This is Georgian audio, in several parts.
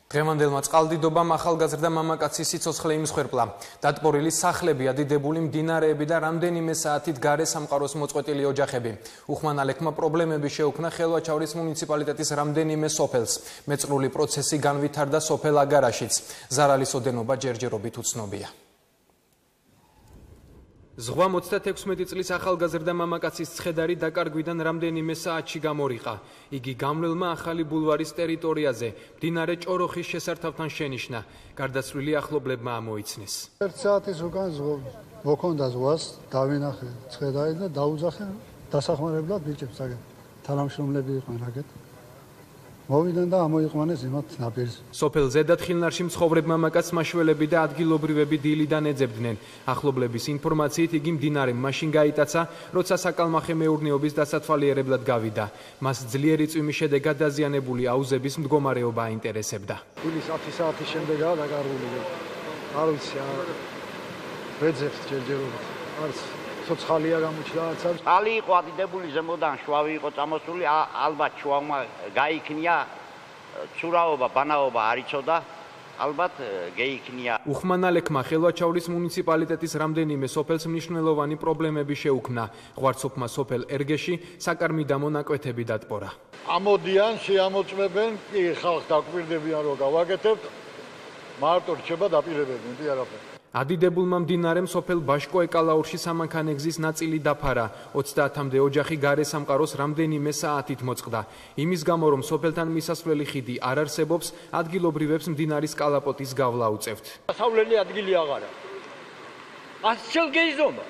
დღევანდელმა წყალდიდობამ ახალგაზრდა მამაკაცის სიცოცხლე იმსხვერპლა. დატბორილი სახლები, ადიდებული მდინარეები და რამდენიმე საათით გარე სამყაროს მოწყვეტილი ოჯახები. უხმანალექმა პრობლემები შეუქმნა ხელვაჩავრის მუნიციპალიტეტის რამდენიმე სოფელს. მეწყრული პროცესი განვითარდა სოფელ აგარაშიც. ზარალის ოდენობა ჯერჯერობით უცნობია. ზღვა 36 წლის ახალგაზრდა მამაკაცის ცხედარი დაკარგვიდან რამდენიმე საათში გამორიყა. იგი გამლელმა ახალი ბულვარის ტერიტორიაზე, მდინარე ჭოროხის შესართავთან შენიშნა. გარდაცვლილი ახლობლებმა ამოიცნეს. 1 საათის უკან მოქონდა ზღვას, დავინახე ცხედარი და დაუძახე დასახმარებლად ბიჭებს აგეთ. თანამშრომლები იყვნენ აგეთ. მოვიდნენ და ამოიყვანეს იმათ ნაპირზე. სოფელ ზედათხილნარში მცხოვრებ მამაკაცს მაშველები და ადგილობრივები დილიდან ეძებდნენ. ახლობლების ინფორმაციით იგი მდინარემ მაშინ გაიტაცა, როცა საკალმახე მეურნეობის დასათვალიერებლად გავიდა. მას ძლიერი წვიმის შედეგად დაზიანებული აუზების მდგომარეობა აინტერესებდა. დილის 10 საათის შემდეგაა დაკარგული. არ ვიცი, ვეძებთ ჯერჯერობით. არც ცოცხალია გამოჩნდა, არც წყალი იყო ადიდებული ზემოდან, შუავი იყო წამოსული, ალბათ შუავმა გაიქნია, ცურაობა, ბანაობა არ იცოდა, ალბათ გაიქნია. უხმანალექმა ხელვაჩავრის მუნიციპალიტეტის რამდენიმე სოფელს მნიშვნელოვანი პრობლემები შეუქმნა. ღვარცოფმა სოფელ ერგეში საკარმიდამო მონაკვეთები დატბორა. ამოდიან, შეამოწმებენ, კი ხალხს დაკვირდებიან, რომ გავაკეთებთ, მარტო რჩება დაპირებები, მეტი არაფერი. ადიდებულმა მდინარემ სოფელ ბაშკო-ეკალაურში სამანქანეგზის ნაწილი დაფარა. 30-მდე ოჯახი გარე სამყაროს რამდენიმე საათით მოწყდა. იმის გამო, რომ სოფელთან მისასვლელი ხიდი არ არსებობს, ადგილობრივებს მდინარის კალაპოტის გავლა უწევთ. დასავლელი ადგილი აღარა. 100 წელი გეიზომა.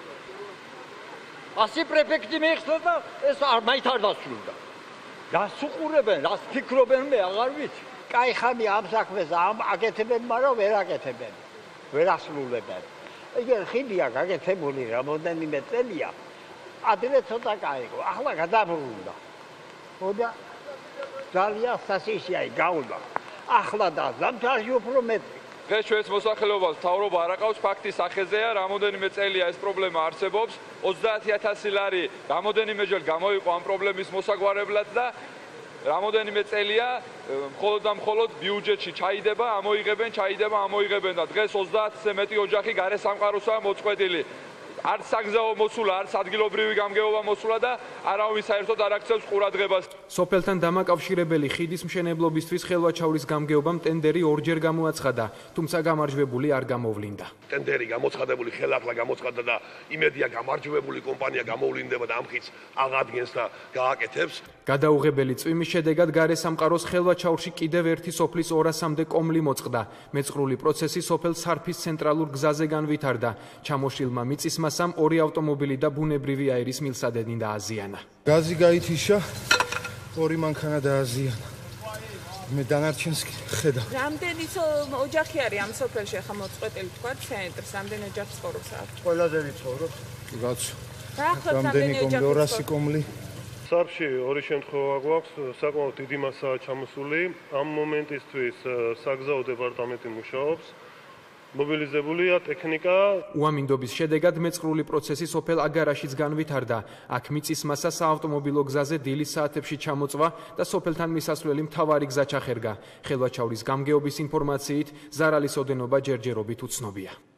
100 პრეფექტი მეიხსნა და ეს მაით არ დასრულდა. რას უყურებენ, რას ფიქრობენ, მე აღარ ვიცი. კაი ხანი ამ საქმეს აკეთებენ, მაგრამ ვერ აკეთებენ. ვერ ასრულებენ. იგი ხიდია გაკეთებული რამოდენიმე წელია. ადრე ცოტა კაიგო, ახლა გადაბრუნდა. ხოდა ძალიან სასიშია გავლა. ახლა და ზამთარში უფრო მეტი. დღეს ჩვენს მოსახლეობას მთავრობა არ აყავს ფაქტის სახეზეა, რამოდენიმე წელია ეს პრობლემა არსებობს. 30000 ლარი რამოდენიმეჯერ გამოიყო ამ პრობლემის მოსაგვარებლად და რამოდენიმე წელია მხოლოდ და მხოლოდ ბიუჯეტში ჩაიდება, ამოიღებენ და დღეს 30-ზე მეტი ოჯახი გარე სამყაროსაა მოწყვეტილი. არც საგზაო მოსულა, არც ადგილობრივი გამგეობა მოსულა და არავინ საერთოდ არ აქცევს ყურადღებას. სოფელთან დამაკავშირებელი ხიდის მშენებლობისთვის ხელვაჩავრის გამგეობამ ტენდერი ორჯერ გამოაცხადა, თუმცა გამარჯვებული არ გამოვლინდა. ტენდერი გამოცხადებული ხელახლა გამოცხადდა და იმედია გამარჯვებული კომპანია გამოვლინდება და ამ ხიდს აღადგენს და გააკეთებს. გადაუღებელი წვიმის შედეგად გარე სამყაროს ხელვაჩავრში კიდევ ერთი სოფლის 200-მდე კომლი მოწყდა. მეწყრული პროცესი სოფელ სარფის ცენტრალურ გზაზე განვითარდა. ჩამოშლილმა მიწისმასამ 2 ავტომობილი და ბუნებრივი აირის მილსადენი დააზიანა. გაზი გაითიშა, 2 მანქანა დააზიანა. მე დანარჩენს ხედავ. რამდენი ოჯახი არის ამ სოფელში ახლა მოწყვეტილი თქვა ცენტრს, რამდენი ოჯახი ცხოვრობს აქ? ყველაზე ვიცხოვრობ. რაც რამდენი ოჯახი 200 კომლი. სარფში 2 შემთხვევა გვაქვს, საკმაოდ დიდი მასაა ჩამოსული. ამ მომენტისთვის საგზაო დეპარტამენტი მუშაობს. მობილიზებულია ტექნიკა. უამინდობის შედეგად მეწყრული პროცესი სოფელ აგარაშიც განვითარდა. აქ მიწისმასა საავტომობილო გზაზე დილის საათებში ჩამოწვა და სოფელთან მისასვლელი მთავარი გზა ჩახერგა. ხელვაჩავრის გამგეობის ინფორმაციით ზარალის ოდენობა ჯერჯერობით უცნობია.